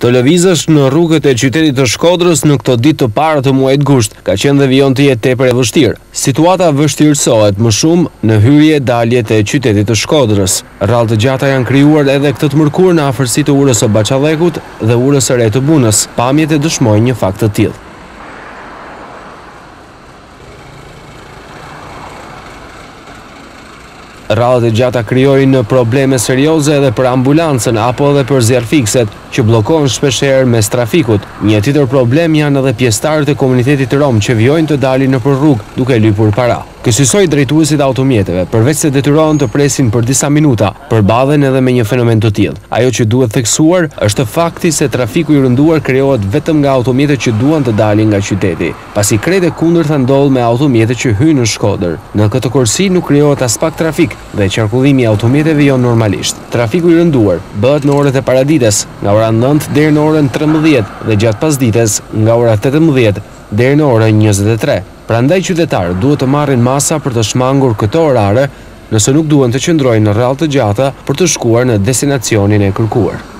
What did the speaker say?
Të lëvizësh në rrugët e qytetit të Shkodrës në këto ditë të parë të muajit gusht ka qenë dhe vijon të jetë tepër e vështirë. Situata vështirësohet më shumë në hyrje daljet e qytetit të Shkodrës. Rrallë të gjata janë krijuar edhe këtë të mërkurë në afërsi të urës së Baçallekut dhe urës së re të Bunës. Pamjet e dëshmojnë një fakt të tillë. Rrallët e gjata krijojnë probleme serioze edhe për ambulancën apo edhe për zjarrfikset që bllokohen shpeshherë mes trafikut. Një tjetër problem janë edhe pjesëtarët e komunitetit rom që vijojnë të dalin nëpër rrugë duke lypur para. Kësaj drejtuesit e automjeteve, përveç se detyrohen të presin për disa minuta, përballen edhe me një fenomen të tillë. Ajo që duhet theksuar është fakti se trafiku i rënduar krijohet vetëm nga automjetet që duan të dalin nga qyteti, pasi krejt e kundërta ndodh me automjetet që hyjnë në Shkodër. Në këtë korsi nuk krijohet as pak trafik dhe qarkullimi i automjeteve jo normalisht. Trafiku i rënduar bëhet në orët e paradites, nga ora 9 deri në orën 13 dhe gjatë pasdites nga ora 18 deri në orën 23. Prandaj qytetarët duhet të marrin masa për të shmangur këto orare nëse nuk duhen të qëndrojnë në rrallë të gjata për të shkuar në destinacionin e kërkuar.